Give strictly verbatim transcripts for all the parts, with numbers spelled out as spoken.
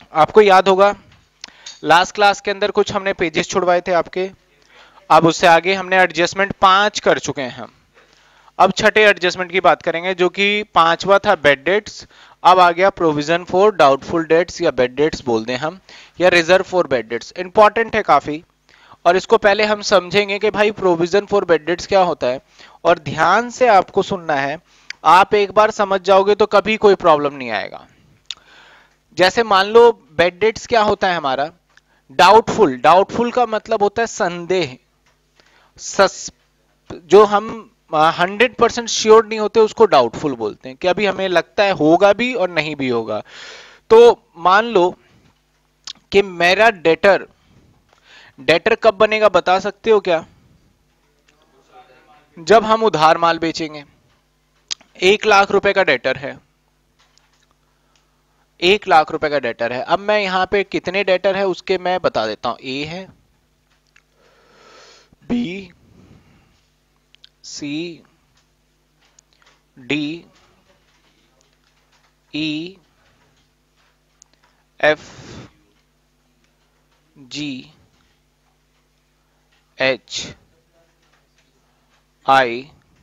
आपको याद होगा लास्ट क्लास के अंदर कुछ हमने पेजेस छुड़वाए थे आपके। अब उससे आगे हमने एडजस्टमेंट पांच कर चुके हैं हम। अब छठे एडजस्टमेंट की बात करेंगे जो कि पांचवा था बेड डेट्स। अब आ गया प्रोविजन फॉर डाउटफुल डेट्स या बेड डेट्स बोल दें हम, या reserve for bad debts. Important है काफी, और इसको पहले हम समझेंगे कि भाई प्रोविजन फॉर बेड डेट्स क्या होता है, और ध्यान से आपको सुनना है। आप एक बार समझ जाओगे तो कभी कोई प्रॉब्लम नहीं आएगा। जैसे मान लो बेड डेट्स क्या होता है हमारा, डाउटफुल। डाउटफुल का मतलब होता है संदेह, सस, जो हम हंड्रेड परसेंट श्योर नहीं होते उसको डाउटफुल बोलते हैं, कि अभी हमें लगता है होगा भी और नहीं भी होगा। तो मान लो कि मेरा डेटर, डेटर कब बनेगा बता सकते हो क्या? जब हम उधार माल बेचेंगे। एक लाख रुपए का डेटर है, एक लाख रुपए का डेटर है। अब मैं यहां पे कितने डेटर है उसके मैं बता देता हूं। ए है, B, C, D, E, F, G, H, I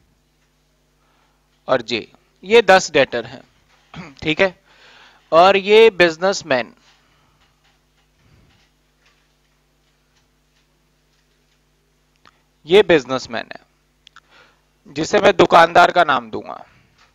और जे। ये दस डेटर हैं, ठीक है। और ये बिजनेसमैन, ये बिजनेसमैन है जिसे मैं दुकानदार का नाम दूंगा।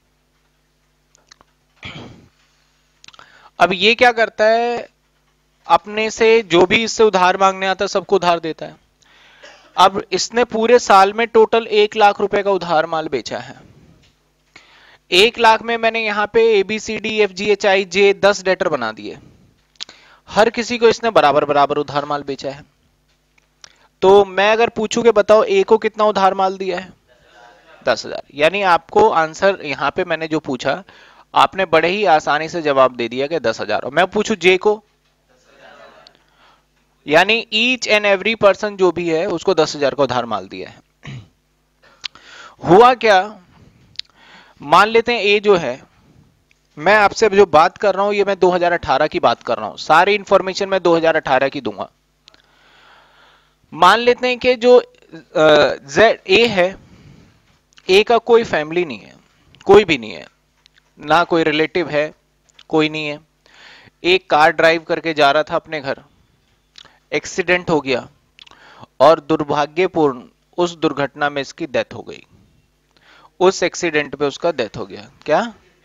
अब ये क्या करता है, अपने से जो भी इससे उधार मांगने आता है सबको उधार देता है। अब इसने पूरे साल में टोटल एक लाख रुपए का उधार माल बेचा है। एक लाख में मैंने यहां पे A B C D F G H I J दस डेटर बना दिए। हर किसी को इसने बराबर बराबर उधार माल बेचा है। तो मैं अगर पूछूं कि बताओ ए को कितना उधार माल दिया है? दस हजार। यानी आपको आंसर यहां पे मैंने जो पूछा आपने बड़े ही आसानी से जवाब दे दिया कि दस हजार। और मैं पूछूं जे को, यानी ईच एंड एवरी पर्सन जो भी है उसको दस हजार का उधार माल दिया है। हुआ क्या, मान लेते हैं ए जो है, मैं आपसे जो बात कर रहा हूं ये मैं दो हज़ार अठारह की बात कर रहा हूं, सारी इंफॉर्मेशन मैं दो हज़ार अठारह की दूंगा। मान लेते हैं कि जो जेड ए है, ए का कोई फैमिली नहीं है, कोई भी नहीं है, ना कोई रिलेटिव है, कोई नहीं है। एक कार ड्राइव करके जा रहा था अपने घर, एक्सीडेंट हो गया और दुर्भाग्यपूर्ण उस दुर्घटना में इसकी डेथ हो गई। उस एक्सीडेंट पे उसका डेथ हो गया। क्या?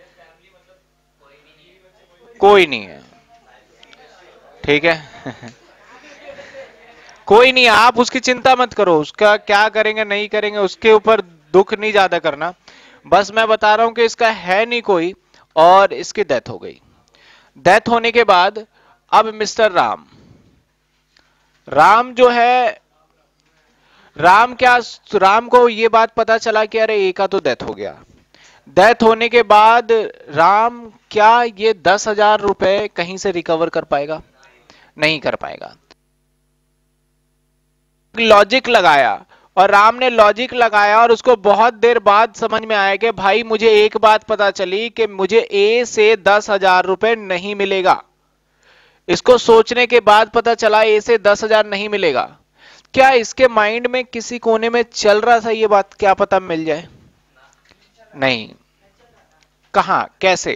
कोई नहीं है, ठीक है। कोई नहीं, आप उसकी चिंता मत करो, उसका क्या करेंगे नहीं करेंगे उसके ऊपर दुख नहीं ज्यादा करना। बस मैं बता रहा हूं कि इसका है नहीं कोई और इसकी डेथ हो गई। डेथ होने के बाद अब मिस्टर राम, राम जो है, राम क्या, राम को ये बात पता चला कि अरे ए का तो डेथ हो गया। डेथ होने के बाद राम क्या ये दस हजार रुपए कहीं से रिकवर कर पाएगा? नहीं कर पाएगा। लॉजिक लगाया, और राम ने लॉजिक लगाया और उसको बहुत देर बाद समझ में आया कि भाई मुझे एक बात पता चली कि मुझे ए से दस हजार रुपए नहीं मिलेगा। इसको सोचने के बाद पता चला ए से दस हजार नहीं मिलेगा। क्या इसके माइंड में किसी कोने में चल रहा था ये बात, क्या पता मिल जाए? नहीं। कहां, कैसे?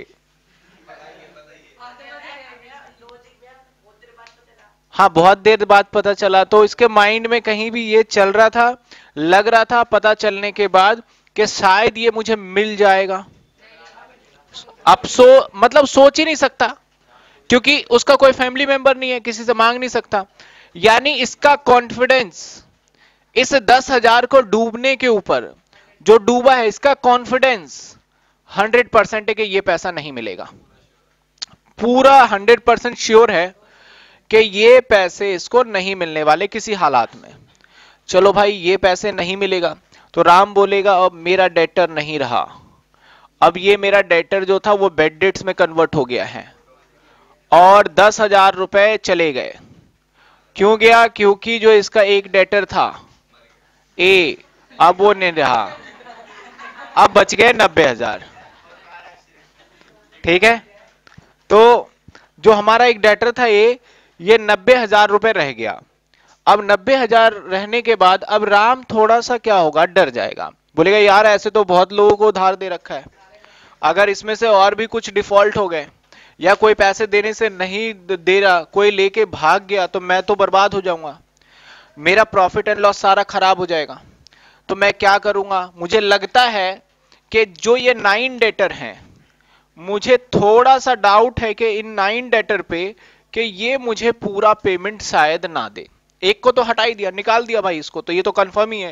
हाँ, बहुत देर बाद पता चला। तो इसके माइंड में कहीं भी ये चल रहा था, लग रहा था पता चलने के बाद कि शायद ये मुझे मिल जाएगा। अब सो मतलब सोच ही नहीं सकता, क्योंकि उसका कोई फैमिली मेंबर नहीं है, किसी से मांग नहीं सकता। यानी इसका कॉन्फिडेंस इस दस हजार को डूबने के ऊपर जो डूबा है, इसका कॉन्फिडेंस हंड्रेड परसेंट है कि ये पैसा नहीं मिलेगा। पूरा हंड्रेड परसेंट श्योर है कि ये पैसे इसको नहीं मिलने वाले किसी हालात में। चलो भाई ये पैसे नहीं मिलेगा तो राम बोलेगा अब मेरा डेटर नहीं रहा, अब ये मेरा डेटर जो था वो बेड डेट्स में कन्वर्ट हो गया है और दस हजार रुपए चले गए। क्यों गया? क्योंकि जो इसका एक डेटर था ए, अब वो नहीं रहा, अब बच गए नब्बे हजार। ठीक है, तो जो हमारा एक डेटर था ये ये नब्बे हजार रुपए रह गया। अब नब्बे हजार रहने के बाद अब राम थोड़ा सा क्या होगा, डर जाएगा, बोलेगा यार ऐसे तो बहुत लोगों को उधार दे रखा है, अगर इसमें से और भी कुछ डिफॉल्ट हो गए या कोई पैसे देने से नहीं दे रहा, कोई लेके भाग गया तो मैं तो बर्बाद हो जाऊंगा, मेरा प्रॉफिट एंड लॉस सारा खराब हो जाएगा। तो मैं क्या करूंगा, मुझे लगता है कि जो ये नाइन डेटर हैं, मुझे थोड़ा सा डाउट है कि इन नाइन डेटर पे कि ये मुझे पूरा पेमेंट शायद ना दे। एक को तो हटा ही दिया, निकाल दिया भाई इसको, तो ये तो कंफर्म ही है।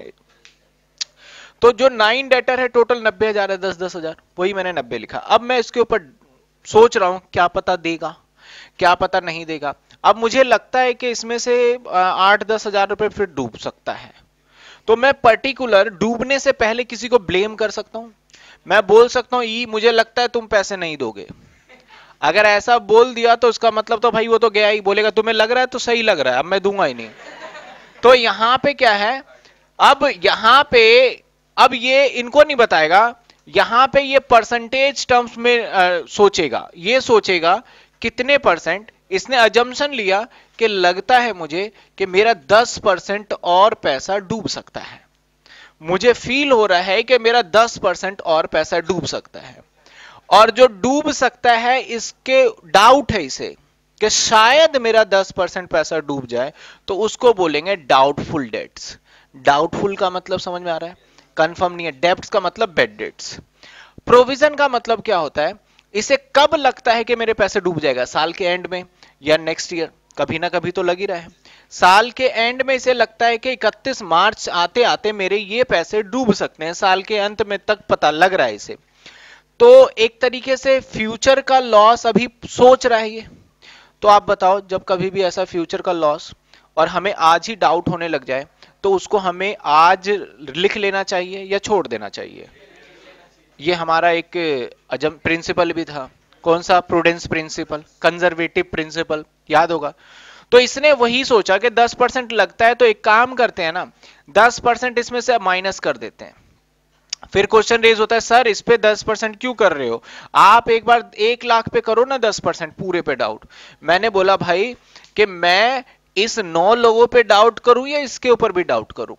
तो जो नाइन डेटर है टोटल नब्बे हजार है, दस दस हजार, वही मैंने नब्बे लिखा। अब मैं इसके ऊपर सोच रहा हूं क्या पता देगा क्या पता नहीं देगा। अब मुझे लगता है कि इसमें से आठ दस हजार रुपए फिर डूब सकता है। तो मैं पर्टिकुलर डूबने से पहले किसी को ब्लेम कर सकता हूं, मैं बोल सकता हूं ई मुझे लगता है तुम पैसे नहीं दोगे। अगर ऐसा बोल दिया तो उसका मतलब तो भाई वो तो गया ही, बोलेगा तुम्हें लग रहा है तो सही लग रहा है, अब मैं दूंगा ही नहीं। तो यहां पे क्या है, अब यहां पे अब ये इनको नहीं बताएगा, यहां पे ये परसेंटेज टर्म्स में आ, सोचेगा, ये सोचेगा कितने परसेंट, इसने अजम्पशन लिया कि लगता है मुझे कि मेरा दस परसेंट और पैसा डूब सकता है, मुझे फील हो रहा है कि मेरा दस परसेंट और पैसा डूब सकता है। और जो डूब सकता है इसके डाउट है इसे कि शायद मेरा दस परसेंट पैसा डूब जाए, तो उसको बोलेंगे डाउटफुल डेट्स। डाउटफुल का मतलब समझ में आ रहा है, कंफर्म नहीं है। डेब्ट्स का मतलब बैड डेट्स। प्रोविजन का मतलब क्या होता है, इसे कब लगता है कि मेरे पैसे डूब जाएगा, साल के एंड में या नेक्स्ट ईयर, कभी ना कभी तो लग ही रहा है। साल के एंड में इसे लगता है कि इकतीस मार्च आते आते मेरे ये पैसे डूब सकते हैं, साल के अंत में तक पता लग रहा है इसे। तो एक तरीके से फ्यूचर का लॉस अभी सोच रहा है ये। तो आप बताओ, जब कभी भी ऐसा फ्यूचर का लॉस और हमें आज ही डाउट होने लग जाए, तो उसको हमें आज लिख लेना चाहिए या छोड़ देना चाहिए। ये हमारा एक अजम प्रिंसिपल भी था, कौन सा, प्रूडेंस प्रिंसिपल, कंजर्वेटिव प्रिंसिपल, याद होगा। तो इसने वही सोचा कि दस परसेंट लगता है तो एक काम करते हैं ना, दस परसेंट इसमें से माइनस कर देते हैं। फिर क्वेश्चन रेज होता है, सर इस पे दस परसेंट क्यों कर रहे हो, आप एक बार एक लाख पे करो ना दस परसेंट पूरे पे डाउट। मैंने बोला भाई कि मैं इस नौ लोगों पे डाउट करूं या इसके ऊपर भी डाउट करूं,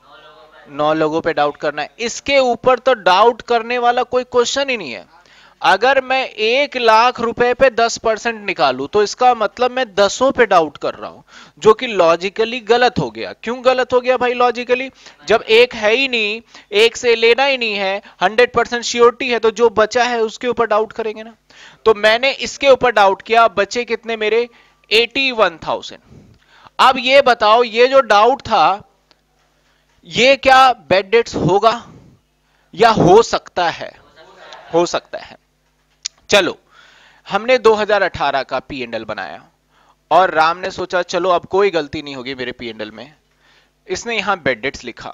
नौ लोगों पे डाउट करना है, इसके ऊपर तो डाउट करने वाला कोई क्वेश्चन ही नहीं है। अगर मैं एक लाख रुपए पे दस परसेंट निकालूं तो इसका मतलब मैं दसों पे डाउट कर रहा हूं, जो कि लॉजिकली गलत हो गया। क्यों गलत हो गया भाई लॉजिकली, जब एक है ही नहीं, एक से लेना ही नहीं है, हंड्रेड परसेंट श्योरिटी है, तो जो बचा है उसके ऊपर डाउट करेंगे ना। तो मैंने इसके ऊपर डाउट किया, बचे कितने मेरे एटी वन थाउजेंड। अब ये बताओ, ये जो डाउट था ये क्या बैड डेट्स होगा या हो सकता है, हो सकता है। चलो हमने दो हज़ार अठारह का पी एंड एल बनाया और राम ने सोचा चलो अब कोई गलती नहीं होगी मेरे पी एंड एल में, इसने यहां बैड डेट्स लिखा,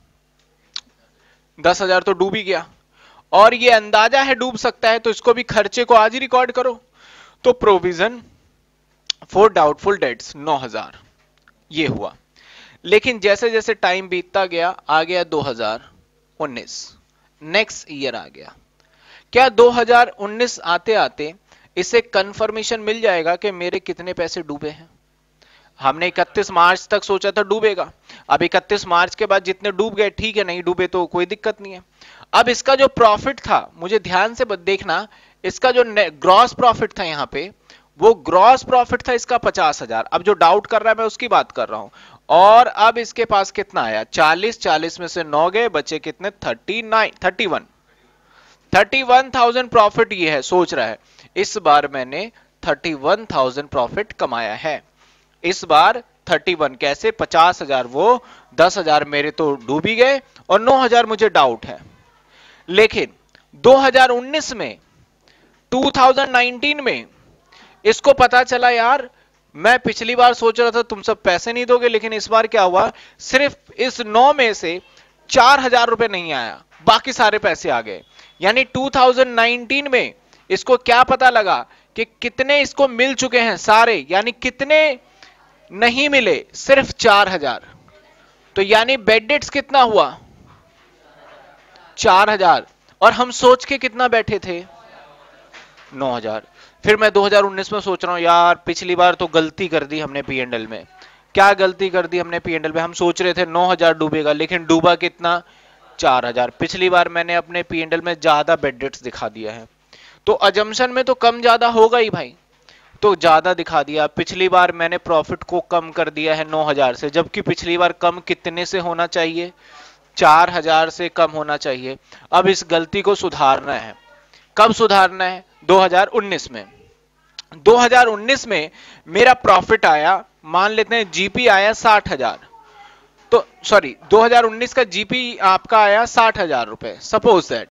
दस हजार तो डूब ही गया और ये अंदाजा है डूब सकता है, तो इसको भी खर्चे को आज ही रिकॉर्ड करो। तो प्रोविजन फॉर डाउटफुल डेट्स नौ हजार ये हुआ। लेकिन जैसे जैसे टाइम बीतता गया, आ गया दो हज़ार उन्नीस, नेक्स्ट ईयर आ गया। क्या दो हज़ार उन्नीस आते आते इसे कंफर्मेशन मिल जाएगा कि मेरे कितने पैसे डूबे हैं। हमने इकतीस मार्च तक सोचा था डूबेगा, अब इकतीस मार्च के बाद जितने डूब गए ठीक है, नहीं डूबे तो कोई दिक्कत नहीं है। अब इसका जो प्रॉफिट था, मुझे ध्यान से देखना, इसका जो ग्रॉस प्रॉफिट था यहां पे, वो ग्रॉस प्रॉफिट था इसका पचास हजार। अब जो डाउट कर रहा है मैं उसकी बात कर रहा हूं। और अब इसके पास कितना आया, चालीस, चालीस में से नौ गए, बचे कितने, thirty nine, thirty one, thirty one thousand profit ये है, सोच रहा है इस बार मैंने थर्टी वन थाउजेंड प्रॉफिट कमाया है। इस बार थर्टी वन कैसे, पचास हजार वो, दस हजार मेरे तो डूब ही गए और नौ हजार मुझे डाउट है। लेकिन दो हज़ार उन्नीस में, दो हज़ार उन्नीस में इसको पता चला यार मैं पिछली बार सोच रहा था तुम सब पैसे नहीं दोगे, लेकिन इस बार क्या हुआ, सिर्फ इस नौ में से चार हजार रुपए नहीं आया, बाकी सारे पैसे आ गए। यानी दो हज़ार उन्नीस में इसको क्या पता लगा कि कितने इसको मिल चुके हैं सारे, यानी कितने नहीं मिले, सिर्फ चार हजार। तो यानी बेड डेट्स कितना हुआ, चार हजार, और हम सोच के कितना बैठे थे, नौ हजार। फिर मैं दो हज़ार उन्नीस में सोच रहा हूं यार पिछली बार तो गलती कर दी हमने पी एंड एल में। क्या गलती कर दी हमने पी एंड एल में? हम सोच रहे थे नौ हज़ार डूबेगा, लेकिन डूबा कितना? चार हज़ार। पिछली बार मैंने अपने पी एंड एल में ज्यादा बेड डेट्स दिखा दिया है, तो अजम्पशन में तो कम ज्यादा होगा ही भाई, तो ज्यादा दिखा दिया। पिछली बार मैंने प्रॉफिट को कम कर दिया है नौ हज़ार से, जबकि पिछली बार कम कितने से होना चाहिए? चार हज़ार से कम होना चाहिए। अब इस गलती को सुधारना है। कब सुधारना है? दो हज़ार उन्नीस में। दो हज़ार उन्नीस में मेरा प्रॉफिट आया, मान लेते हैं जीपी आया साठ हज़ार, तो सॉरी दो हज़ार उन्नीस का जीपी आपका आया साठ हज़ार रुपए, सपोज दैट।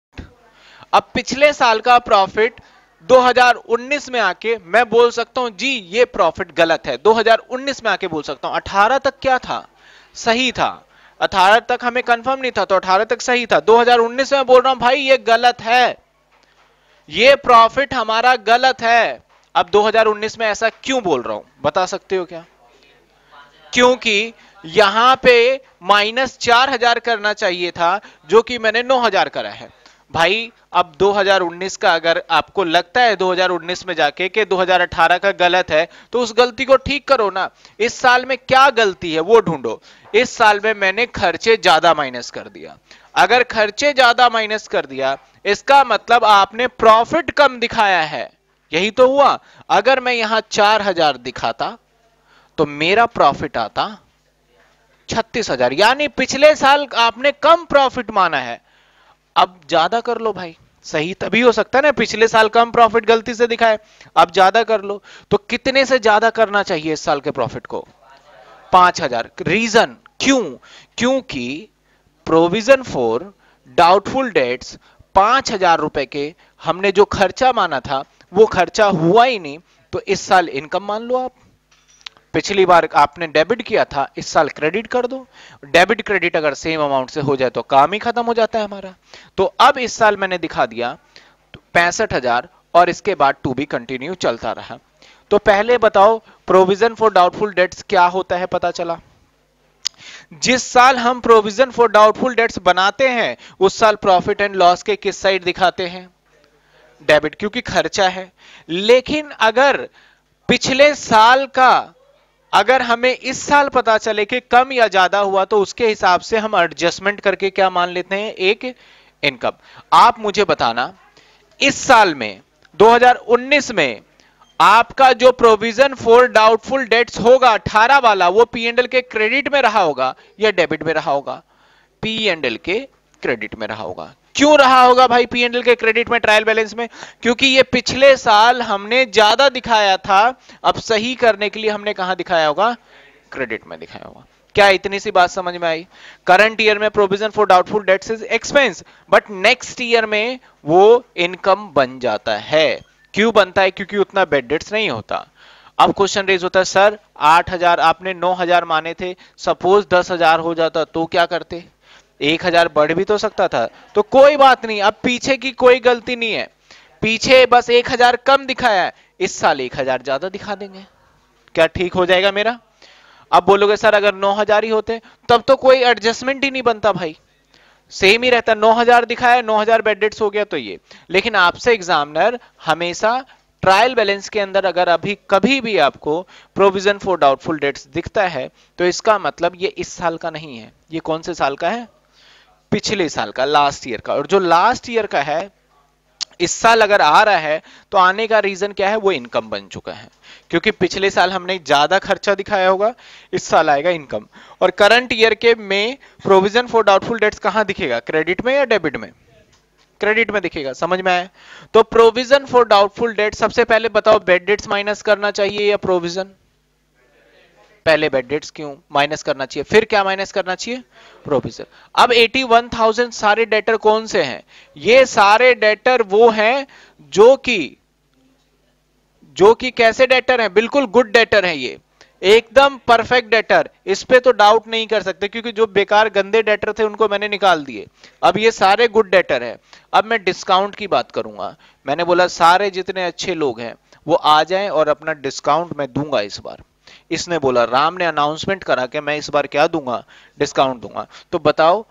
अब पिछले साल का प्रॉफिट दो हज़ार उन्नीस में आके मैं बोल सकता हूं जी ये प्रॉफिट गलत है। दो हज़ार उन्नीस में आके बोल सकता हूं। अठारह तक क्या था? सही था। अठारह तक हमें कंफर्म नहीं था, तो अठारह तक सही था। दो हज़ार उन्नीस में बोल रहा हूं भाई ये गलत है, ये प्रॉफिट हमारा गलत है। अब दो हज़ार उन्नीस में ऐसा क्यों बोल रहा हूं, बता सकते हो क्या? क्योंकि यहां पे माइनस चार हजार करना चाहिए था, जो कि मैंने नौ हजार करा है भाई। अब दो हज़ार उन्नीस का अगर आपको लगता है दो हज़ार उन्नीस में जाके कि दो हज़ार अठारह का गलत है, तो उस गलती को ठीक करो ना। इस साल में क्या गलती है वो ढूंढो। इस साल में मैंने खर्चे ज्यादा माइनस कर दिया। अगर खर्चे ज्यादा माइनस कर दिया, इसका मतलब आपने प्रॉफिट कम दिखाया है, यही तो हुआ। अगर मैं यहां चार हजार दिखाता तो मेरा प्रॉफिट आता छत्तीस हजार, यानी पिछले साल आपने कम प्रॉफिट माना है। अब ज्यादा कर लो भाई, सही तभी हो सकता है ना, पिछले साल कम प्रॉफिट गलती से दिखाए, अब ज्यादा कर लो। तो कितने से ज्यादा करना चाहिए इस साल के प्रॉफिट को? पांच हजार। रीजन क्यों? क्योंकि प्रोविजन फॉर डाउटफुल डेट्स पांच हजार रुपए के हमने जो खर्चा माना था वो खर्चा हुआ ही नहीं, तो इस साल इनकम मान लो आप। पिछली बार आपने डेबिट किया था, इस साल क्रेडिट कर दो। डेबिट क्रेडिट अगर सेम अमाउंट से हो जाए तो काम ही खत्म हो जाता है हमारा। तो अब इस साल मैंने दिखा दिया पैंसठ हजार, और इसके बाद टू बी कंटिन्यू चलता रहा। तो पहले बताओ प्रोविजन फॉर डाउटफुल डेट्स क्या होता है, पता चला? जिस साल हम प्रोविजन फॉर डाउटफुल डेट्स बनाते हैं उस साल प्रॉफिट एंड लॉस के किस साइड दिखाते हैं? डेबिट, क्योंकि खर्चा है। लेकिन अगर पिछले साल का अगर हमें इस साल पता चले कि कम या ज्यादा हुआ, तो उसके हिसाब से हम एडजस्टमेंट करके क्या मान लेते हैं? एक इनकम। आप मुझे बताना इस साल में दो हज़ार उन्नीस में आपका जो प्रोविजन फॉर डाउटफुल डेट्स होगा अठारह वाला, वो पी एंड एल के क्रेडिट में रहा होगा या डेबिट में रहा होगा? पी एंड एल के क्रेडिट में रहा होगा। क्यों रहा होगा भाई पी एंड एल के क्रेडिट में, ट्रायल बैलेंस में? क्योंकि ये पिछले साल हमने ज्यादा दिखाया था, अब सही करने के लिए हमने कहां दिखाया होगा? क्रेडिट में दिखाया होगा। क्या इतनी सी बात समझ में आई? करंट ईयर में provision for doubtful debts is expense, but next year में वो इनकम बन जाता है। क्यों बनता है? क्योंकि उतना बेड डेट्स नहीं होता। अब क्वेश्चन रेज होता है, सर आठ हजार आपने नौ हजार माने थे, सपोज दस हजार हो जाता तो क्या करते? एक हजार बढ़ भी तो सकता था। तो कोई बात नहीं, अब पीछे की कोई गलती नहीं है, पीछे बस एक हजार कम दिखाया है, इस साल एक हजार ज्यादा दिखा देंगे। क्या ठीक हो जाएगा मेरा? अब बोलोगे सर अगर नौ हजार ही होते तब तो कोई एडजस्टमेंट ही नहीं बनता भाई, सेम ही रहता। नौ हजार दिखाया, नौ हजार बेड डेट्स हो गया तो ये। लेकिन आपसे एग्जामिनर हमेशा ट्रायल बैलेंस के अंदर अगर अभी कभी भी आपको प्रोविजन फॉर डाउटफुल डेट्स दिखता है, तो इसका मतलब ये इस साल का नहीं है। ये कौन से साल का है? पिछले साल का, लास्ट ईयर का। और जो लास्ट ईयर का है, इस साल अगर आ रहा है तो आने का रीजन क्या है? वो इनकम बन चुका है, क्योंकि पिछले साल हमने ज्यादा खर्चा दिखाया होगा, इस साल आएगा इनकम। और करंट ईयर के में प्रोविजन फॉर डाउटफुल डेट्स कहां दिखेगा? क्रेडिट में या डेबिट में? क्रेडिट में दिखेगा। समझ में आया? तो प्रोविजन फॉर डाउटफुल डेट, सबसे पहले बताओ बेड डेट्स माइनस करना चाहिए या प्रोविजन? पहले बेड डेट्स क्यों माइनस करना चाहिए, फिर क्या माइनस करना चाहिए? प्रोविजन। अब इक्यासी हज़ार सारे डेटर कौन से हैं? ये सारे डेटर वो हैं जो कि जो कि कैसे डेटर हैं? बिल्कुल गुड डेटर हैं, ये एकदम परफेक्ट डेटर, इस पे तो डाउट नहीं कर सकते, क्योंकि जो बेकार गंदे डेटर थे उनको मैंने निकाल दिए। अब ये सारे गुड डेटर हैं। अब मैं डिस्काउंट की बात करूंगा। मैंने बोला सारे जितने अच्छे लोग हैं वो आ जाएं और अपना डिस्काउंट मैं दूंगा इस बार। इसने बोला, राम ने अनाउंसमेंट करा कि मैं इस बार क्या दूंगा? डिस्काउंट दूंगा। तो बताओ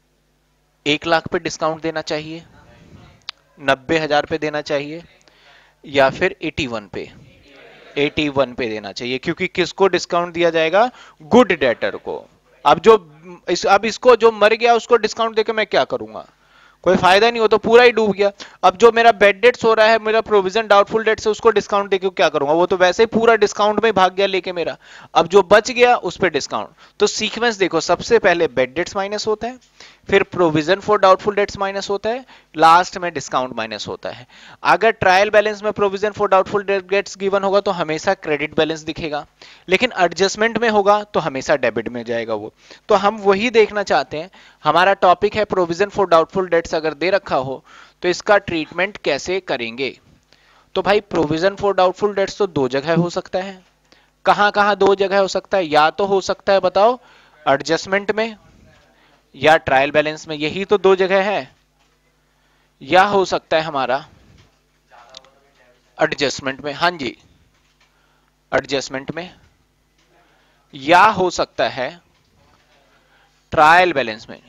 एक लाख पे डिस्काउंट देना चाहिए, नब्बे हजार पे देना चाहिए, या फिर इक्यासी पे, इक्यासी पे देना चाहिए, क्योंकि किसको डिस्काउंट दिया जाएगा? गुड डेटर को। अब जो इस, अब इसको जो मर गया उसको डिस्काउंट देके मैं क्या करूंगा? कोई फायदा नहीं हो, तो पूरा ही डूब गया। अब जो मेरा बेड डेट्स हो रहा है, मेरा प्रोविजन डाउटफुल डेट्स है, उसको डिस्काउंट देके क्या करूंगा? वो तो वैसे ही पूरा डिस्काउंट में भाग गया लेके मेरा। अब जो बच गया उस पर डिस्काउंट। तो सीक्वेंस देखो, सबसे पहले बेड डेट्स माइनस होता है, फिर provision for doubtful debts minus होता है, लास्ट में डिस्काउंट माइनस होता है। अगर ट्रायल बैलेंस में provision for doubtful debts given होगा तो हमेशा क्रेडिट बैलेंस दिखेगा, लेकिन एडजस्टमेंट में होगा तो हमेशा डेबिट में जाएगा वो। तो हम वही देखना चाहते हैं। हमारा टॉपिक है प्रोविजन फॉर डाउटफुल डेट्स अगर दे रखा हो तो इसका ट्रीटमेंट कैसे करेंगे। तो भाई प्रोविजन फॉर डाउटफुल डेट्स तो दो जगह हो सकता है। कहां कहां दो जगह हो सकता है? या तो हो सकता है बताओ एडजस्टमेंट में या ट्रायल बैलेंस में, यही तो दो जगह है। या हो सकता है हमारा एडजस्टमेंट में, हाँ जी एडजस्टमेंट में, या हो सकता है ट्रायल बैलेंस में।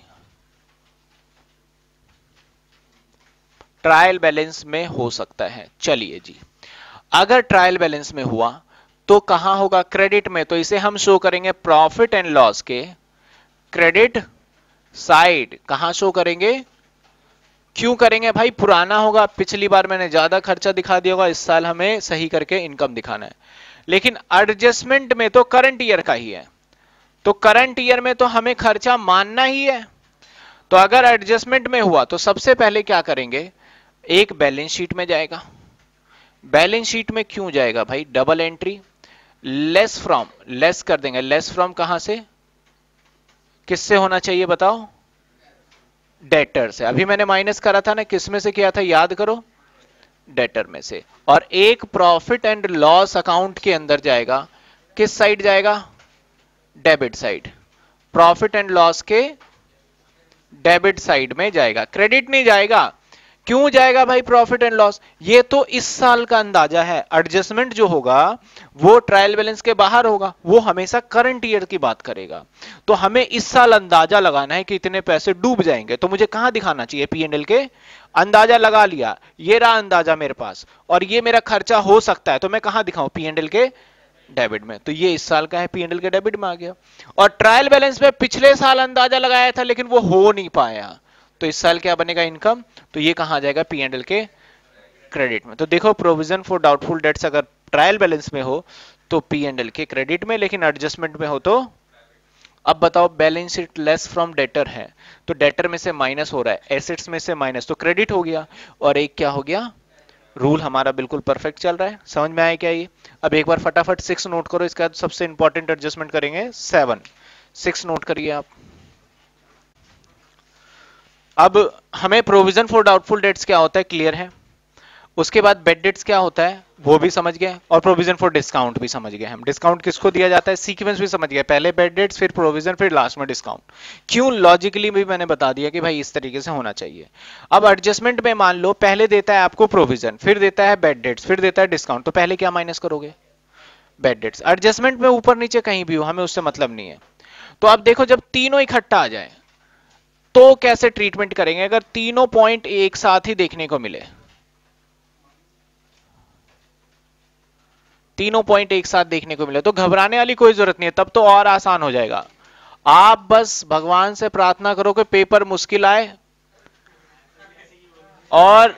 ट्रायल बैलेंस में हो सकता है। चलिए जी, अगर ट्रायल बैलेंस में हुआ तो कहां होगा? क्रेडिट में। तो इसे हम शो करेंगे प्रॉफिट एंड लॉस के क्रेडिट साइड। कहां शो करेंगे? क्यों करेंगे भाई? पुराना होगा, पिछली बार मैंने ज्यादा खर्चा दिखा दिया होगा, इस साल हमें सही करके इनकम दिखाना है। लेकिन एडजस्टमेंट में तो करंट ईयर का ही है, तो करंट ईयर में तो हमें खर्चा मानना ही है। तो अगर एडजस्टमेंट में हुआ तो सबसे पहले क्या करेंगे? एक बैलेंस शीट में जाएगा। बैलेंस शीट में क्यों जाएगा भाई? Double entry, less from, less कर देंगे। लेस फ्रॉम कहां से, किससे होना चाहिए बताओ? डेटर से। अभी मैंने माइनस करा था ना, किस में से किया था याद करो? डेटर में से। और एक प्रॉफिट एंड लॉस अकाउंट के अंदर जाएगा। किस साइड जाएगा? Debit side. Profit and loss के डेबिट साइड में जाएगा, क्रेडिट नहीं जाएगा। क्यों जाएगा भाई प्रॉफिट एंड लॉस? ये तो इस साल का अंदाजा है। एडजस्टमेंट जो होगा वो ट्रायल बैलेंस के बाहर होगा, वो हमेशा करंट ईयर की बात करेगा। तो हमें इस साल अंदाजा लगाना है कि इतने पैसे डूब जाएंगे, तो मुझे कहां दिखाना चाहिए? पी एंड एल के। अंदाजा लगा लिया, ये रहा अंदाजा मेरे पास, और ये मेरा खर्चा हो सकता है, तो मैं कहां दिखाऊं? पी एंड एल के डेबिट में। तो ये इस साल का है, पी एंड एल के डेबिट में आ गया। और ट्रायल बैलेंस में पिछले साल अंदाजा लगाया था लेकिन वो हो नहीं पाया, तो इस साल क्या बनेगा? इनकम। तो ये कहां जाएगा? पी एंड एल के क्रेडिट में। तो देखो प्रोविजन फॉर डाउटफुल डेट्स अगर ट्रायल बैलेंस में हो तो पी एंड एल के क्रेडिट में, लेकिन एडजस्टमेंट में हो तो। अब बताओ balance sheet less from debtor है, तो डेटर में से माइनस हो रहा है, एसेट्स में से माइनस, तो क्रेडिट हो गया। और एक क्या हो गया? रूल हमारा बिल्कुल परफेक्ट चल रहा है। समझ में आया क्या ये? अब एक बार फटाफट सिक्स नोट करो, इसके बाद सबसे इंपॉर्टेंट एडजस्टमेंट करेंगे सेवन। सिक्स नोट करिए आप। अब हमें प्रोविजन फॉर डाउटफुल डेट्स क्या होता है क्लियर है, उसके बाद बेड डेट्स क्या होता है वो भी समझ गए, और प्रोविजन फॉर डिस्काउंट भी समझ गए। हम डिस्काउंट किसको दिया जाता है सीक्वेंस भी समझ गए, पहले बेड डेट्स फिर प्रोविजन फिर लास्ट में डिस्काउंट। क्यों लॉजिकली भी मैंने बता दिया कि भाई इस तरीके से होना चाहिए। अब एडजस्टमेंट में मान लो पहले देता है आपको प्रोविजन, फिर देता है बेड डेट्स, फिर देता है डिस्काउंट, तो पहले क्या माइनस करोगे? Bad debts. एडजस्टमेंट में ऊपर नीचे कहीं भी हो हमें उससे मतलब नहीं है। तो अब देखो जब तीनों इकट्ठा आ जाए तो कैसे ट्रीटमेंट करेंगे? अगर तीनों पॉइंट एक साथ ही देखने को मिले, तीनों पॉइंट एक साथ देखने को मिले तो घबराने वाली कोई जरूरत नहीं है, तब तो और आसान हो जाएगा। आप बस भगवान से प्रार्थना करो कि पेपर मुश्किल आए और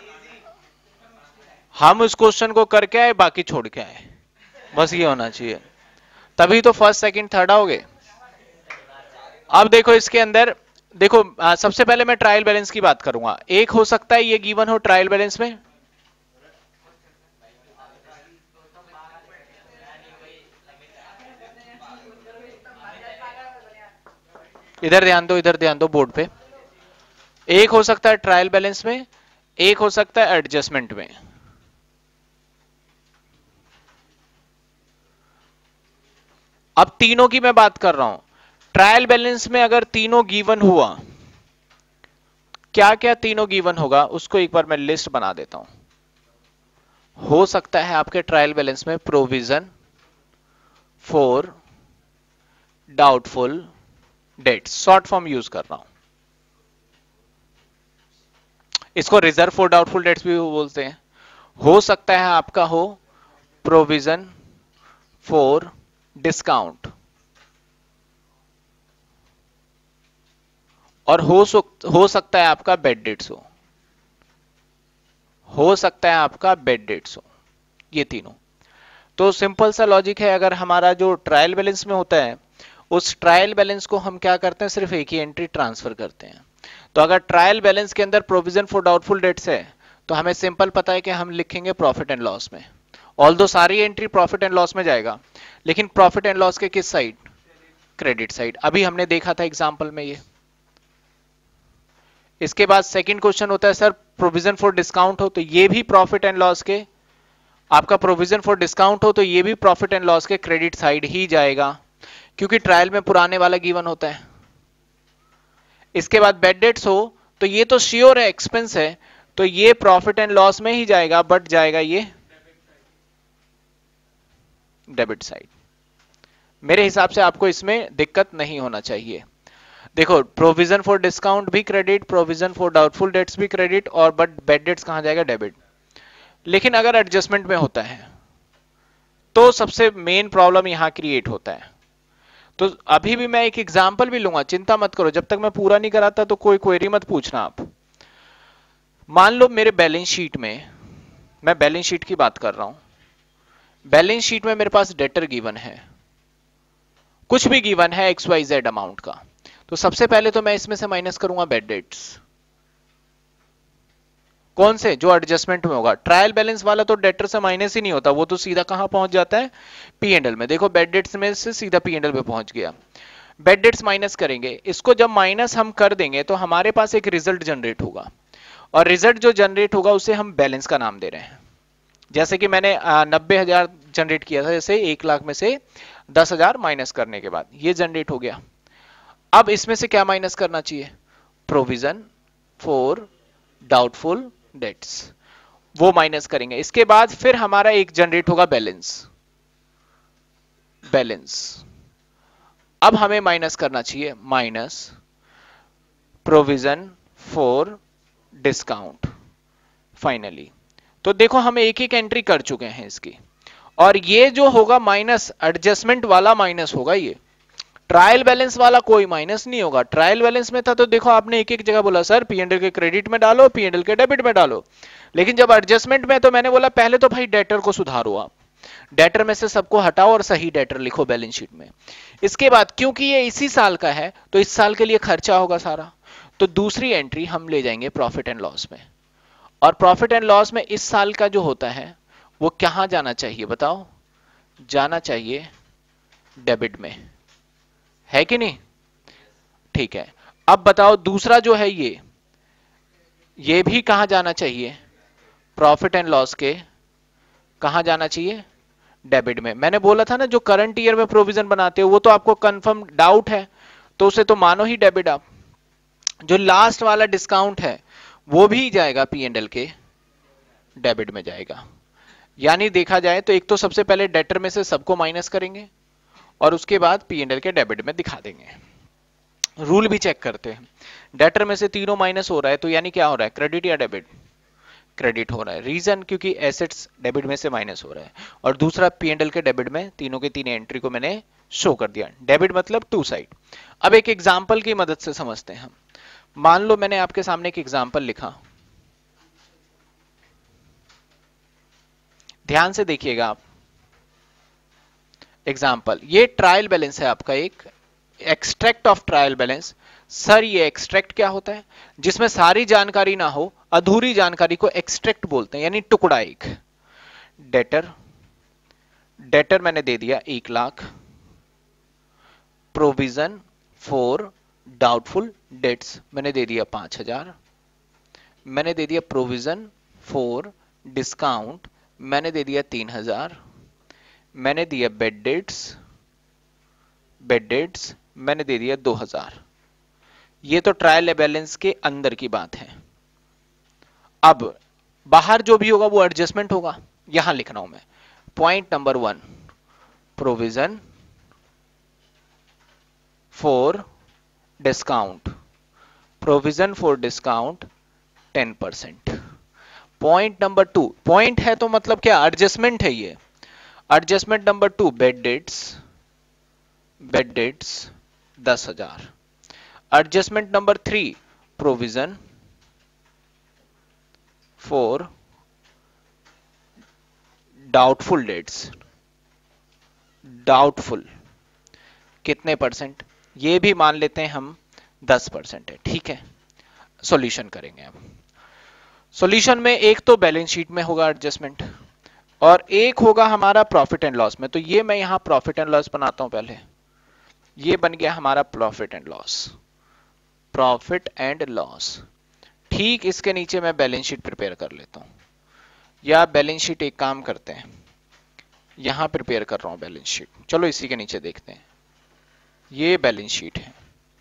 हम उस क्वेश्चन को करके आए बाकी छोड़ के आए, बस ये होना चाहिए, तभी तो फर्स्ट सेकंड थर्ड आओगे। अब देखो इसके अंदर देखो आ, सबसे पहले मैं ट्रायल बैलेंस की बात करूंगा। एक हो सकता है ये गिवन हो ट्रायल बैलेंस में, इधर ध्यान दो, इधर ध्यान दो बोर्ड पे। एक हो सकता है ट्रायल बैलेंस में, एक हो सकता है एडजस्टमेंट में। अब तीनों की मैं बात कर रहा हूं। ट्रायल बैलेंस में अगर तीनों गिवन हुआ, क्या क्या तीनों गिवन होगा उसको एक बार मैं लिस्ट बना देता हूं। हो सकता है आपके ट्रायल बैलेंस में provision for doubtful debts, short form use कर रहा हूं, इसको रिजर्व फॉर डाउटफुल डेट्स भी बोलते हैं। हो सकता है आपका हो प्रोविजन फॉर डिस्काउंट, और हो सक, हो सकता है आपका बेड डेट्स हो हो सकता है आपका बेड डेट्स हो, ये तीनों। तो सिंपल सा लॉजिक है, अगर हमारा जो ट्रायल बैलेंस में होता है उस ट्रायल बैलेंस को हम क्या करते हैं, सिर्फ एक ही एंट्री ट्रांसफर करते हैं। तो अगर ट्रायल बैलेंस के अंदर प्रोविजन फॉर डाउटफुल डेट्स है तो हमें सिंपल पता है कि हम लिखेंगे प्रॉफिट एंड लॉस में, ऑल्दो सारी एंट्री प्रॉफिट एंड लॉस में जाएगा, लेकिन प्रॉफिट एंड लॉस के किस साइड, क्रेडिट साइड। अभी हमने देखा था एग्जांपल में ये। इसके बाद सेकंड क्वेश्चन होता है सर प्रोविजन फॉर डिस्काउंट हो, तो ये भी प्रॉफिट एंड लॉस के, आपका प्रोविजन फॉर डिस्काउंट हो तो ये भी प्रॉफिट एंड लॉस के क्रेडिट साइड ही जाएगा, क्योंकि ट्रायल में पुराने वाला गिवन होता है। इसके बाद बेड डेट्स हो तो ये तो श्योर है एक्सपेंस है, तो ये प्रॉफिट एंड लॉस में ही जाएगा, बट जाएगा ये डेबिट साइड। मेरे हिसाब से आपको इसमें दिक्कत नहीं होना चाहिए। देखो प्रोविजन फॉर डिस्काउंट भी credit, provision for doubtful debts भी क्रेडिट, और बट बेड डेट्स कहां जाएगा, डेबिट। लेकिन अगर एडजस्टमेंट में होता है तो सबसे मेन प्रॉब्लम यहां क्रिएट होता है। तो अभी भी मैं एक एग्जांपल भी लूंगा, चिंता मत करो, जब तक मैं पूरा नहीं कराता तो कोई क्वेरी मत पूछना आप। मान लो मेरे बैलेंस शीट में, मैं बैलेंस शीट की बात कर रहा हूं, बैलेंस शीट में मेरे पास डेटर गिवन है, कुछ भी गिवन है एक्स वाई जेड अमाउंट का। तो सबसे पहले तो मैं इसमें से माइनस करूंगा बेड डेट्स। कौन से, जो एडजस्टमेंट में होगा। ट्रायल बैलेंस वाला तो डेटर से माइनस ही नहीं होता, वो तो सीधा कहां पहुंच जाता है, पी एंड एल में। देखो बेड डेट्स में से सीधा पी एंड एल पे पहुंच गया। बेड डेट्स माइनस करेंगे, इसको जब माइनस हम कर देंगे तो हमारे पास एक रिजल्ट जनरेट होगा, और रिजल्ट जो जनरेट होगा उसे हम बैलेंस का नाम दे रहे हैं। जैसे कि मैंने नब्बे हजार जनरेट किया था, जैसे एक लाख में से दस हजार माइनस करने के बाद ये जनरेट हो गया। अब इसमें से क्या माइनस करना चाहिए, प्रोविजन फॉर डाउटफुल डेट्स, वो माइनस करेंगे। इसके बाद फिर हमारा एक जनरेट होगा बैलेंस, बैलेंस। अब हमें माइनस करना चाहिए minus provision for discount finally. तो देखो हम एक एक एंट्री कर चुके हैं इसकी, और ये जो होगा माइनस एडजस्टमेंट वाला माइनस होगा, ये ट्रायल बैलेंस वाला कोई माइनस नहीं होगा। ट्रायल बैलेंस में था तो देखो आपने एक एक जगह बोला सर पी एंड एल के क्रेडिट में डालो, पी एंड एल के डेबिट में डालो, लेकिन जब एडजस्टमेंट में तो मैंने बोला पहले तो भाई डेटर को सुधारो, आप डेटर में से सबको हटाओ और सही डेटर लिखो बैलेंस शीट में। इसके बाद क्योंकि ये इसी साल का है तो इस साल के लिए खर्चा होगा सारा, तो दूसरी एंट्री हम ले जाएंगे प्रॉफिट एंड लॉस में, और प्रॉफिट एंड लॉस में इस साल का जो होता है वो कहां जाना चाहिए बताओ, जाना चाहिए डेबिट में, है कि नहीं, ठीक है। अब बताओ दूसरा जो है ये ये भी कहां जाना चाहिए, प्रॉफिट एंड लॉस के कहां जाना चाहिए, डेबिट में। मैंने बोला था ना जो करंट ईयर में प्रोविजन बनाते हो वो तो आपको कंफर्म डाउट है तो उसे तो मानो ही डेबिट आप। जो लास्ट वाला डिस्काउंट है वो भी जाएगा पी एंड एल के डेबिट में जाएगा। यानी देखा जाए तो एक तो सबसे पहले डेटर में से सबको माइनस करेंगे और उसके बाद पी एंड एल के डेबिट में दिखा देंगे। रूल भी चेक करते हैं, डेटर में से तीनों माइनस हो रहा है तो यानी क्या हो रहा है, क्रेडिट या डेबिट, क्रेडिट हो रहा है। रीजन क्योंकि एसेट्स डेबिट में से माइनस हो रहा है, और दूसरा पी एंड एल के डेबिट में तीनों के तीन एंट्री को मैंने शो कर दिया, डेबिट मतलब टू साइड। अब एक एग्जांपल की मदद से समझते हैं हम। मान लो मैंने आपके सामने एक एग्जांपल लिखा, ध्यान से देखिएगा आप। एग्जांपल, ये ट्रायल बैलेंस है आपका, एक extract of trial balance. Sir ये एक्सट्रैक्ट क्या होता है, जिसमें सारी जानकारी ना हो, अधूरी जानकारी को एक्सट्रैक्ट बोलते हैं, यानी टुकड़ा एक। डेटर, डेटर मैंने दे दिया एक lakh, provision for doubtful debts मैंने दे दिया पांच हजार, मैंने दे दिया प्रोविजन फॉर डिस्काउंट मैंने दे दिया तीन हजार, मैंने दिया बेड डेट्स, बेड डेट्स मैंने दे दिया दो हजार। ये तो ट्रायल बैलेंस के अंदर की बात है। अब बाहर जो भी होगा वो एडजस्टमेंट होगा, यहां लिख रहा हूं मैं। Point number one, provision for discount, provision for discount ten percent, point number two, point है तो मतलब क्या, एडजस्टमेंट है ये। Adjustment number two, bad debts, bad debts दस हजार। Adjustment number three, provision for doubtful debts, doubtful कितने percent, ये भी मान लेते हैं हम दस परसेंट है, ठीक है। सॉल्यूशन करेंगे हम। सॉल्यूशन में एक तो बैलेंस शीट में होगा एडजस्टमेंट, और एक होगा हमारा प्रॉफिट एंड लॉस में। तो ये मैं यहां प्रॉफिट एंड लॉस बनाता हूं पहले। ये बन गया हमारा profit and loss, profit and loss. ठीक इसके नीचे मैं बैलेंस शीट प्रिपेयर कर लेता हूं, या बैलेंस शीट एक काम करते हैं, यहां प्रिपेयर कर रहा हूं बैलेंस शीट। चलो इसी के नीचे देखते हैं, ये बैलेंस शीट है।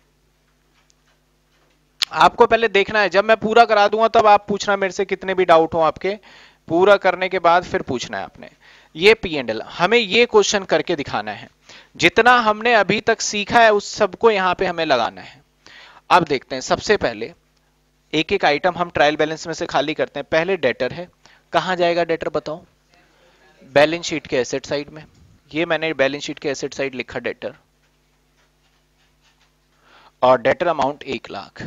आपको पहले देखना है, जब मैं पूरा करा दूंगा तब आप पूछना मेरे से, कितने भी डाउट हो आपके, पूरा करने के बाद फिर पूछना है आपने। ये पी एंड एल, हमें ये क्वेश्चन करके दिखाना है। जितना हमने अभी तक सीखा है उस सबको यहां पे हमें लगाना है। अब देखते हैं, सबसे पहले एक एक आइटम हम ट्रायल बैलेंस में से खाली करते हैं। पहले डेटर है, कहां जाएगा डेटर बताओ, बैलेंस शीट के एसेट साइड में। ये मैंने बैलेंस शीट के एसेट साइड लिखा डेटर, और डेटर अमाउंट एक लाख।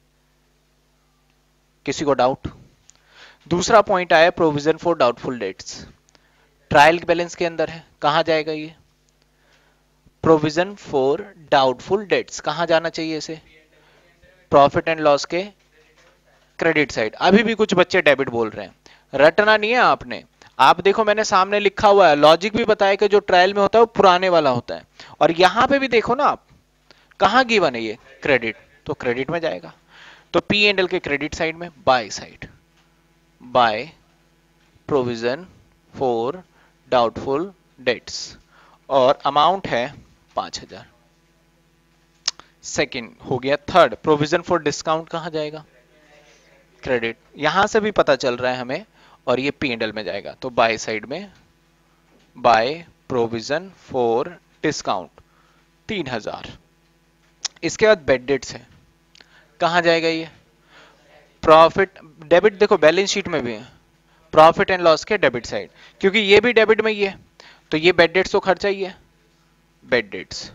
किसी को डाउट? दूसरा पॉइंट आया provision for doubtful debts, trial balance के अंदर है, कहां जाएगा ये, प्रोविजन फॉर डाउटफुल डेट्स। कहां जाना चाहिए इसे, प्रॉफिट एंड लॉस के क्रेडिट साइड। अभी भी कुछ बच्चे डेबिट बोल रहे हैं, रटना नहीं है आपने। आप देखो मैंने सामने लिखा हुआ है, लॉजिक भी बताया कि जो ट्रायल में होता है वो पुराने वाला होता है। और यहां पे भी देखो ना आप, कहां गिवन है ये, क्रेडिट, तो क्रेडिट में जाएगा। तो पी एंड एल के क्रेडिट साइड में, by side, by provision for doubtful debts, और अमाउंट है पांच हजार। सेकेंड हो गया। थर्ड, प्रोविजन फॉर डिस्काउंट कहां जाएगा, क्रेडिट। यहां से भी पता चल रहा है हमें, और ये पी एंड एल में जाएगा। तो बाय साइड में, बाय प्रोविजन फॉर डिस्काउंट तीन हजार। इसके बाद बेड डेट्स है, कहां जाएगा ये, प्रॉफिट डेबिट। देखो बैलेंस शीट में भी है, प्रॉफिट एंड लॉस के डेबिट साइड, क्योंकि ये भी डेबिट में ही है, तो ये बेड डेट्स तो खर्चा ही है। बेड डेट्स,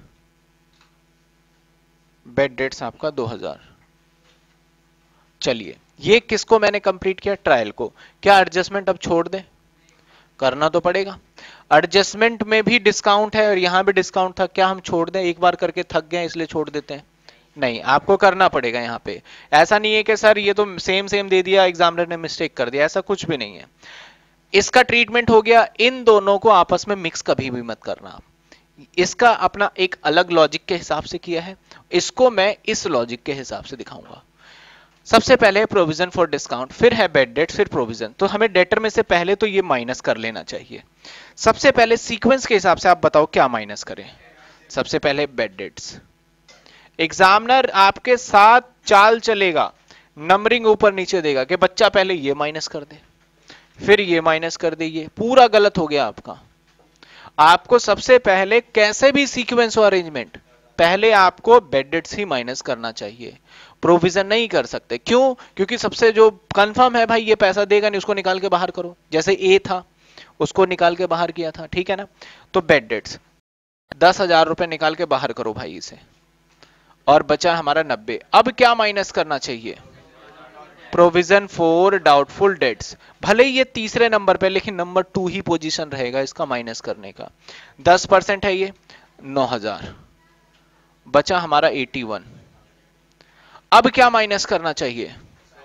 बेड डेट्स आपका दो हजार। चलिए, ये किसको मैंने कंप्लीट किया, ट्रायल को। क्या एडजस्टमेंट अब छोड़ दें, करना तो पड़ेगा। एडजस्टमेंट में भी डिस्काउंट है और यहां भी डिस्काउंट था, क्या हम छोड़ दें, एक बार करके थक गए इसलिए छोड़ देते हैं, नहीं, आपको करना पड़ेगा यहां पे। ऐसा नहीं है कि सर ये तो सेम सेम दे दिया, एग्जामिनर ने मिस्टेक कर दिया, ऐसा कुछ भी नहीं है। इसका ट्रीटमेंट हो गया, इन दोनों को आपस में मिक्स कभी भी मत करना। इसका अपना एक अलग लॉजिक के हिसाब से किया है, इसको मैं इस लॉजिक के हिसाब से दिखाऊंगा। सबसे पहले प्रोविजन फॉर डिस्काउंट, फिर है बेड डेट, फिर प्रोविजन। तो हमें डेटर में से पहले तो ये माइनस कर लेना चाहिए। सबसे पहले सीक्वेंस के हिसाब से आप बताओ क्या माइनस करें। सबसे पहले बेड डेट्स। एग्जामिनर आपके साथ चाल चलेगा, नंबरिंग ऊपर नीचे देगा कि बच्चा पहले ये माइनस कर दे, फिर ये माइनस कर दे, ये पूरा गलत हो गया आपका। आपको सबसे पहले कैसे भी सीक्वेंस हो अरेंजमेंट, पहले आपको बेड डेट्स ही माइनस करना चाहिए, प्रोविजन नहीं कर सकते। क्यों? क्योंकि सबसे जो कंफर्म है भाई ये पैसा देगा नहीं, उसको निकाल के बाहर करो। जैसे ए था, उसको निकाल के बाहर किया था, ठीक है ना। तो बेड डेट्स दस हजार रुपए निकाल के बाहर करो भाई इसे, और बचा हमारा नब्बे। अब क्या माइनस करना चाहिए, प्रोविजन फॉर डाउटफुल डेट्स। भले ही ये तीसरे नंबर पे, लेकिन नंबर टू ही पोजीशन रहेगा इसका माइनस करने का। दस परसेंट है ये, नौ हजार, बचा हमारा इक्यासी। अब क्या माइनस करना चाहिए,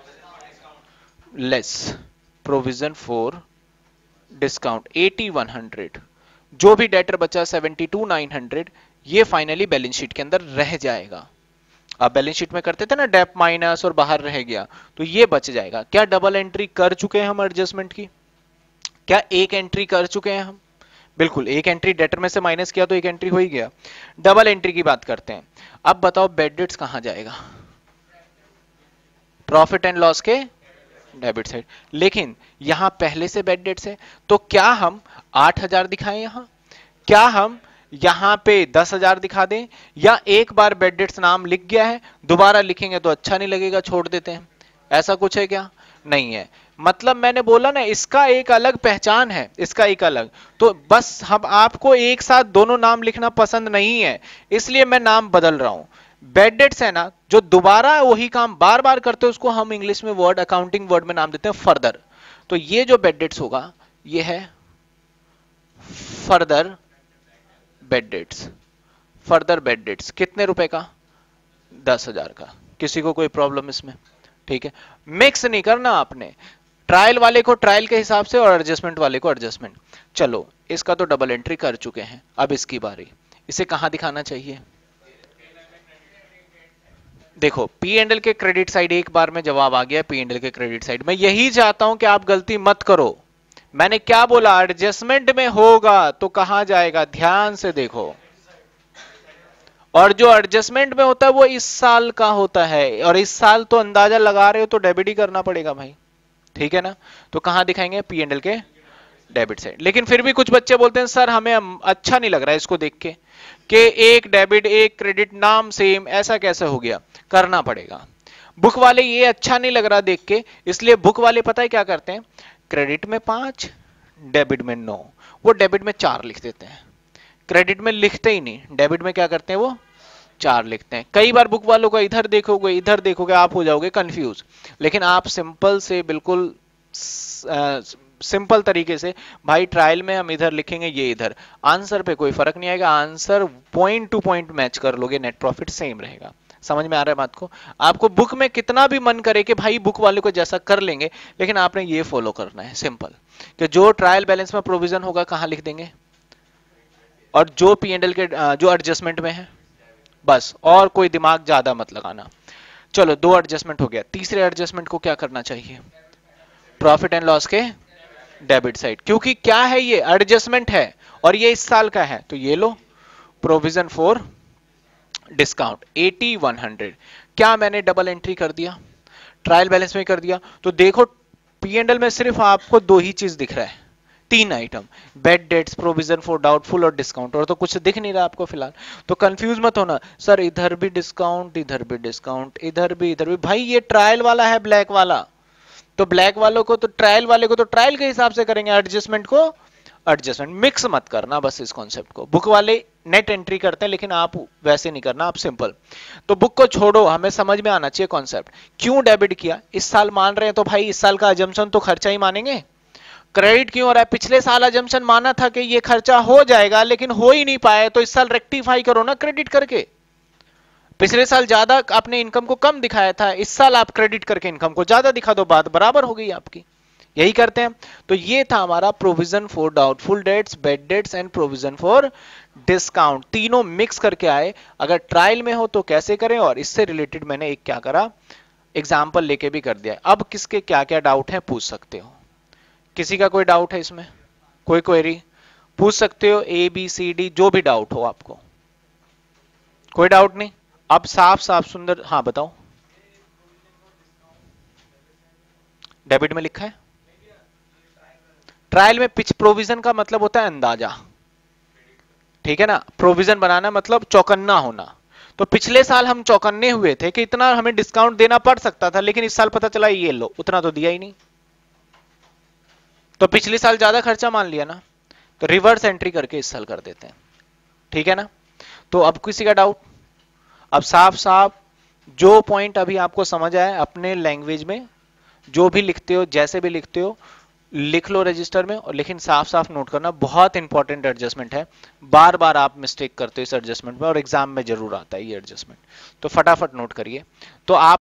लेस प्रोविजन फॉर डिस्काउंट इक्यासी सौ। जो भी डेटर बचा बहत्तर हज़ार नौ सौ, ये फाइनली बैलेंस शीट के अंदर रह जाएगा। अब बैलेंस शीट में करते थे ना डेप माइनस और बाहर रह गया, तो ये बच जाएगा। क्या डबल एंट्री कर चुके हैं हम एडजस्टमेंट की, क्या एक एंट्री कर चुके हैं हम, बिल्कुल एक एंट्री डेटर में से माइनस किया तो एक एंट्री हो ही गया। डबल एंट्री की बात करते हैं। अब बताओ बेड डेट्स कहां जाएगा, प्रॉफिट एंड लॉस के डेबिट साइड। लेकिन यहां पहले से बेड डेट्स है, तो क्या हम आठ हजार दिखाएं यहां, क्या हम यहां पे दस हजार दिखा दें, या एक बार बेड डेट्स नाम लिख गया है दोबारा लिखेंगे तो अच्छा नहीं लगेगा, छोड़ देते हैं, ऐसा कुछ है क्या, नहीं है। मतलब मैंने बोला ना, इसका एक अलग पहचान है, इसका एक अलग। तो बस हम आपको एक साथ दोनों नाम लिखना पसंद नहीं है, इसलिए मैं नाम बदल रहा हूं। बैड डेट्स है ना, जो दोबारा वही काम बार बार करते हैं, उसको हम इंग्लिश में वर्ड, अकाउंटिंग वर्ड में नाम देते हैं फर्दर। तो ये जो बैड डेट्स होगा, ये है further bad debts. Further bad debts कितने रुपए का? दस हजार का। किसी को कोई प्रॉब्लम इसमें? ठीक है, मिक्स नहीं करना आपने, ट्रायल वाले को ट्रायल के हिसाब से और एडजस्टमेंट वाले को एडजस्टमेंट। चलो, इसका तो डबल एंट्री कर चुके हैं, अब इसकी बारी। इसे कहां दिखाना चाहिए? देखो, पी एंड एल के क्रेडिट साइड, एक बार में जवाब आ गया, पी एंड एल के क्रेडिट साइड। मैं यही चाहता हूं कि आप गलती मत करो। मैंने क्या बोला? एडजस्टमेंट में होगा तो कहां जाएगा? ध्यान से देखो, और जो एडजस्टमेंट में होता है वो इस साल का होता है, और इस साल तो अंदाजा लगा रहे हो तो डेबिट ही करना पड़ेगा भाई, ठीक है ना? तो कहां दिखाएंगे? पी एंड एल के डेबिट साइड। लेकिन फिर भी कुछ बच्चे बोलते हैं सर हमें अच्छा नहीं लग रहा है इसको देख के कि एक डेबिट एक क्रेडिट नाम सेम, ऐसा कैसे हो गया? करना पड़ेगा। बुक वाले ये अच्छा नहीं लग रहा देख के, इसलिए बुक वाले पता है क्या करते हैं? क्रेडिट में पांच, डेबिट में नौ, वो डेबिट में चार लिख देते हैं। क्रेडिट में लिखते ही नहीं, डेबिट में क्या करते हैं? वो चार लिखते हैं। कई बार बुक वालों का इधर देखोगे इधर देखोगे, आप हो जाओगे कंफ्यूज। लेकिन आप सिंपल से, बिल्कुल सिंपल तरीके से, भाई ट्रायल में हम इधर लिखेंगे, ये इधर, आंसर पे कोई फर्क नहीं आएगा, answer point to point match कर लोगे, नेट प्रॉफिट सेम रहेगा। समझ में आ रहा है बात को? आपको बुक में कितना भी मन करे कि भाई बुक वाले को जैसा कर लेंगे, लेकिन आपने ये फॉलो करना है सिंपल, कि जो ट्रायल बैलेंस में प्रोविजन होगा कहां लिख देंगे, और जो पी एंड एल के जो एडजस्टमेंट में है, बस, और कोई दिमाग ज्यादा मत लगाना। चलो, दो एडजस्टमेंट हो गया, तीसरे एडजस्टमेंट को क्या करना चाहिए? प्रॉफिट एंड लॉस के डेबिट साइड, क्योंकि क्या है? ये एडजस्टमेंट है और ये इस साल का है, तो ये लो, provision for discount eighty one hundred. क्या मैंने डबल एंट्री कर दिया? ट्रायल बैलेंस में कर दिया। तो देखो, पी एंड एल में सिर्फ आपको दो ही चीज दिख रहा है, तीन item, bad debts, provision for doubtful और डिस्काउंट, और तो कुछ दिख नहीं रहा आपको फिलहाल। तो कंफ्यूज मत होना, सर इधर भी डिस्काउंट, इधर भी डिस्काउंट, इधर भी इधर भी। भाई ये ट्रायल वाला है, ब्लैक वाला, तो ब्लैक वालों को तो ट्रायल वाले को तो ट्रायल के हिसाब से करेंगे, एडजस्टमेंट को एडजस्टमेंट। मिक्स मत करना बस इस कॉन्सेप्ट को। बुक वाले नेट एंट्री करते हैं, लेकिन आप वैसे नहीं करना, आप सिंपल। तो बुक को छोड़ो, हमें समझ में आना चाहिए कॉन्सेप्ट। क्यों डेबिट किया? इस साल मान रहे हैं तो भाई इस साल का अजम्पशन तो खर्चा ही मानेंगे। क्रेडिट क्यों हो रहा है? पिछले साल अजम्पशन माना था कि ये खर्चा हो जाएगा, लेकिन हो ही नहीं पाया, तो इस साल रेक्टिफाई करो ना क्रेडिट करके। पिछले साल ज्यादा आपने इनकम को कम दिखाया था, इस साल आप क्रेडिट करके इनकम को ज्यादा दिखा दो, बात बराबर हो गई आपकी। यही करते हैं। तो ये था हमारा provision for doubtful debts, bad debts and provision for discount, तीनों मिक्स करके आए। अगर ट्रायल में हो तो कैसे करें, और इससे रिलेटेड मैंने एक क्या करा, एग्जाम्पल लेके भी कर दिया। अब किसके क्या क्या डाउट है पूछ सकते हो। किसी का कोई डाउट है इसमें? कोई क्वेरी पूछ सकते हो, ए बी सी डी, जो भी डाउट हो आपको। कोई डाउट नहीं? अब साफ साफ सुंदर, हाँ बताओ। डेबिट में लिखा है, ट्रायल में पिच प्रोविजन का मतलब होता है अंदाजा, ठीक है ना? प्रोविजन बनाना मतलब चौकन्ना होना। तो पिछले साल हम चौकन्ने हुए थे कि इतना हमें डिस्काउंट देना पड़ सकता था, लेकिन इस साल पता चला ये लो उतना तो दिया ही नहीं, तो पिछले साल ज्यादा खर्चा मान लिया ना, तो रिवर्स एंट्री करके इस साल कर देते हैं, ठीक है ना? तो अब किसी का डाउट? अब साफ साफ जो पॉइंट अभी आपको समझ आए, अपने लैंग्वेज में जो भी लिखते हो, जैसे भी लिखते हो, लिख लो रजिस्टर में। और लेकिन साफ साफ नोट करना, बहुत इंपॉर्टेंट एडजस्टमेंट है, बार बार आप मिस्टेक करते हो इस एडजस्टमेंट में, और एग्जाम में जरूर आता है ये एडजस्टमेंट, तो फटाफट नोट करिए। तो आप